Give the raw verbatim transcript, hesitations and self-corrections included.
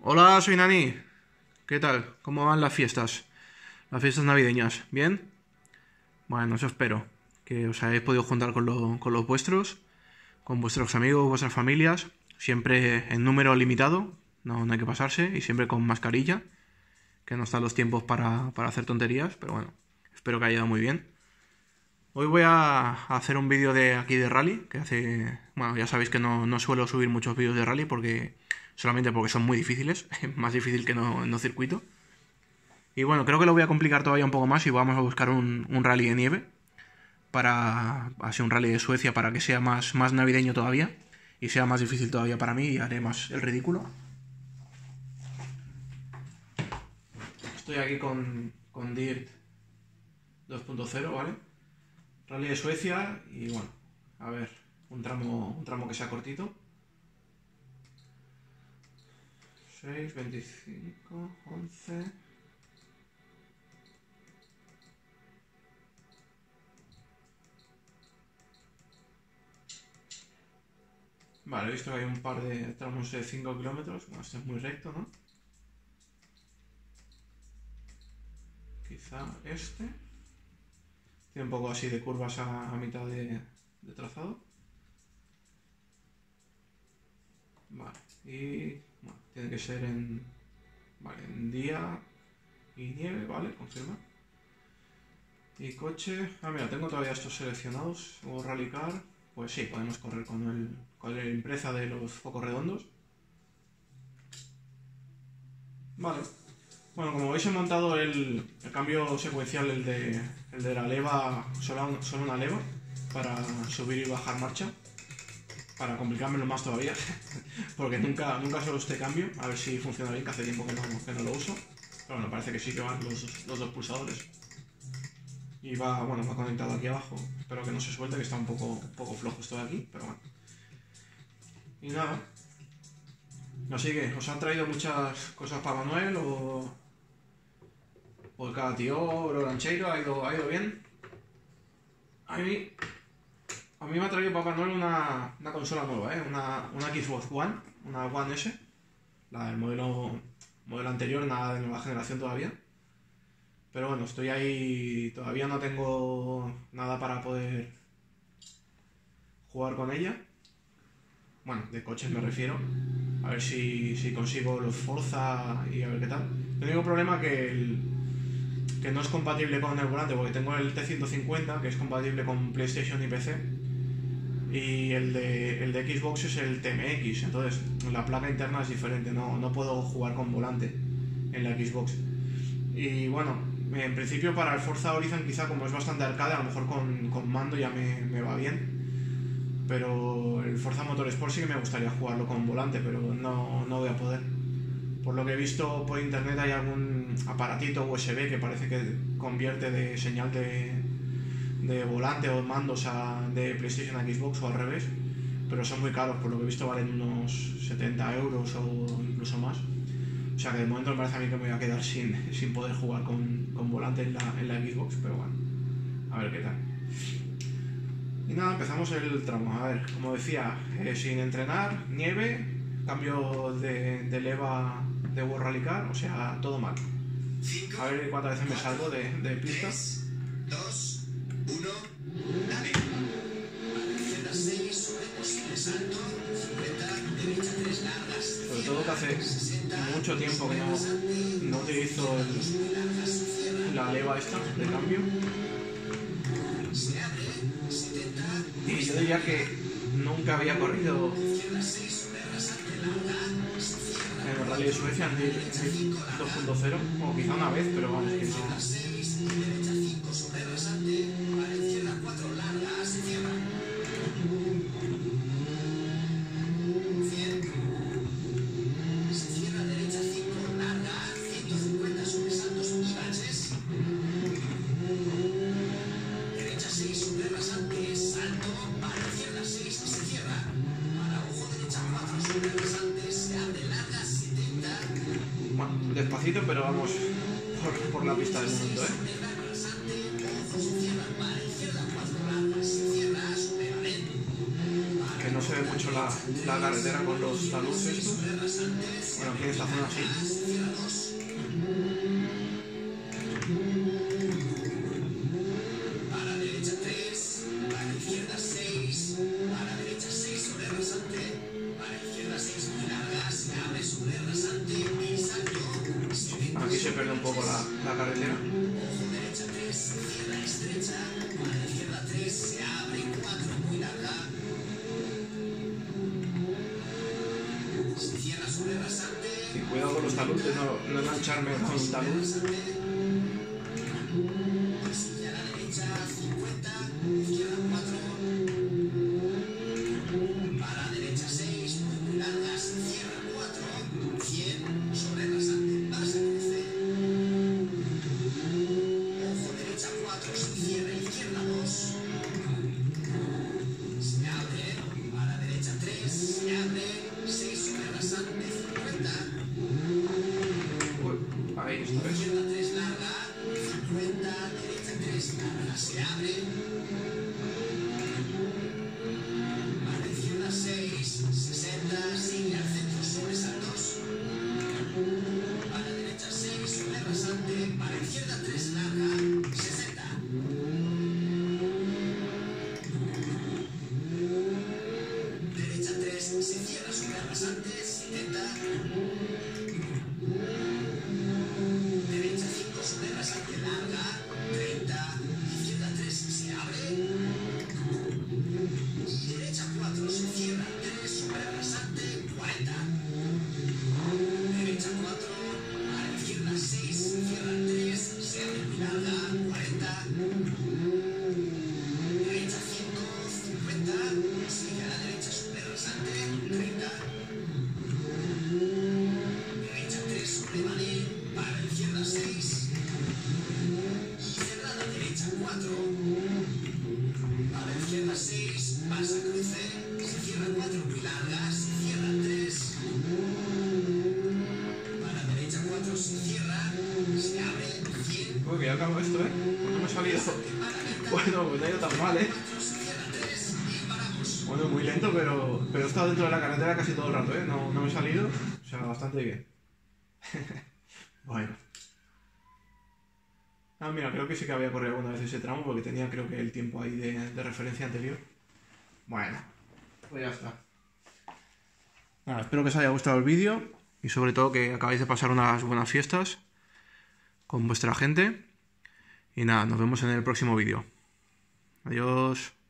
Hola, soy Nani. ¿Qué tal? ¿Cómo van las fiestas? Las fiestas navideñas. ¿Bien? Bueno, eso espero. Que os hayáis podido juntar con, lo- con los vuestros, con vuestros amigos, vuestras familias, siempre en número limitado, no, no hay que pasarse, y siempre con mascarilla, que no están los tiempos para, para hacer tonterías, pero bueno, espero que haya ido muy bien. Hoy voy a hacer un vídeo de aquí de rally, que hace... Bueno, ya sabéis que no, no suelo subir muchos vídeos de rally porque solamente porque son muy difíciles, más difícil que no, no circuito. Y bueno, creo que lo voy a complicar todavía un poco más y vamos a buscar un, un rally de nieve, para así un rally de Suecia para que sea más, más navideño todavía y sea más difícil todavía para mí y haré más el ridículo. Estoy aquí con, con Dirt dos punto cero, ¿vale? Rally de Suecia y bueno, a ver, un tramo, un tramo que sea cortito. seis, veinticinco, once... Vale, he visto que hay un par de tramos de cinco kilómetros. Bueno, este es muy recto, ¿no? Quizá este. Tiene un poco así de curvas a, a mitad de, de trazado. Vale, y bueno, tiene que ser en, vale, en día y nieve, vale, confirma. Y coche, ah mira, tengo todavía estos seleccionados, o Rally Car, pues sí, podemos correr con el, con la empresa de los focos redondos. Vale, bueno, como veis he montado el, el cambio secuencial, el de, el de la leva, solo, solo una leva, para subir y bajar marcha, para complicármelo más todavía, porque nunca, nunca suelo este cambio, a ver si funciona bien, que hace tiempo que no, que no lo uso, pero bueno, parece que sí que van los, los dos pulsadores. Y va, bueno, va conectado aquí abajo, espero que no se suelte, que está un poco, un poco flojo esto de aquí, pero bueno. Y nada, así que, ¿os han traído muchas cosas para Manuel o, o el cada tío o el lancheiro? ¿Ha ido, ha ido bien? A mí... A mí me ha traído Papá Noel una, una consola nueva, ¿eh? Una, una Xbox One, una One S, la del modelo, modelo anterior, nada de nueva generación todavía. Pero bueno, estoy ahí, todavía no tengo nada para poder jugar con ella. Bueno, de coches me refiero. A ver si, si consigo los Forza y a ver qué tal. El único problema que el, que no es compatible con el volante, porque tengo el T ciento cincuenta, que es compatible con PlayStation y P C. Y el de, el de Xbox es el T M X, entonces la placa interna es diferente, no, no puedo jugar con volante en la Xbox. Y bueno, en principio para el Forza Horizon quizá, como es bastante arcade, a lo mejor con, con mando ya me, me va bien. Pero el Forza Motorsport sí que me gustaría jugarlo con volante, pero no, no voy a poder. Por lo que he visto por internet hay algún aparatito U S B que parece que convierte de señal de... de volante o mandos a, de PlayStation a Xbox o al revés, pero son muy caros, por lo que he visto valen unos setenta euros o incluso más. O sea que de momento me parece a mí que me voy a quedar sin, sin poder jugar con, con volante en la, en la Xbox, pero bueno, a ver qué tal. Y nada, empezamos el tramo. A ver, como decía, eh, sin entrenar, nieve, cambio de, de leva de World Rally Car, o sea, todo mal. A ver cuántas veces me salgo de, de pista. dos, uno, dale. Izquierda seis, sobre posible salto, cincuenta, derecha tres largas. Sobre todo que hace mucho tiempo que no, no utilizo el, la leva esta de cambio. Se abre, setenta, Y yo diría que nunca había corrido izquierda seis, sobre rasante larga, en el Rally de Suecia en dos punto cero, o quizá una vez, pero vamos, que no. seis, derecha cinco, sobre rasante, para izquierda cuatro largas, se cierra. cien. Se cierra derecha cinco, larga, ciento cincuenta sobre saltos y baches. Derecha seis, sobre rasante, salto, para izquierda seis, se cierra. Para ojo derecha cuatro, sobre rasante, se abre larga, setenta. Bueno, despacito, pero vamos por, por la pista del momento, ¿eh? Que no se ve mucho la, la carretera con los taludes estos. Bueno, aquí en esta zona sí. A la derecha tres, a la izquierda seis, a la derecha seis sobre rasante, a la izquierda seis muy larga, se abre sobre rasante y salto. Aquí se pierde un poco la, la carretera. Ojo derecha tres, izquierda estrecha, a la izquierda tres, se abre cuatro muy larga. Se cierra sobre rasante. Y cuidado con los taludes, no, no engancharme con un talud. Y a la derecha cincuenta, izquierda cuatro. A la derecha seis, muy largas, cierra cuatro. cien sobre rasante, pasa cruce. Ojo derecha cuatro, se cierra izquierda dos. Se abre, a la derecha tres, se abre, seis sobre rasante, cincuenta. Uy, ahí está, ¿ves? Izquierda tres larga, cincuenta, derecha tres larga, se abre. A la izquierda seis, sesenta, sigue al centro sobre saltos. A la derecha seis, sobre rasante, a la izquierda tres larga, sesenta. Derecha tres, se cierra sobre rasante, setenta. Derecha cinco sobre rasante larga, treinta. Izquierda tres se abre. Y derecha cuatro se cierra, tres sobre rasante, cuarenta. Derecha cuatro, a la izquierda seis, se cierra tres, se abre muy larga, cuarenta. Derecha cinco, cincuenta. Sigue a la derecha sobre rasante, treinta. Derecha tres sobre vale, a la izquierda seis. Y cerrada derecha cuatro. A la izquierda seis, pasa cruce, se cierra cuatro muy largas, se cierra tres. A la derecha cuatro se cierra, se abre cien. Uy, que ya acabo esto, ¿eh? Pues no me ha salido. Bueno, pues no ha ido tan mal, ¿eh? Se cierra tres y paramos. Bueno, muy lento, pero, pero he estado dentro de la carretera casi todo el rato, ¿eh? No, no me he salido, o sea, bastante bien. Bueno. Ah, mira, creo que sí que había corrido alguna vez ese tramo porque tenía creo que el tiempo ahí de, de referencia anterior. Bueno, pues ya está. Nada, espero que os haya gustado el vídeo y sobre todo que acabáis de pasar unas buenas fiestas con vuestra gente. Y nada, nos vemos en el próximo vídeo. Adiós.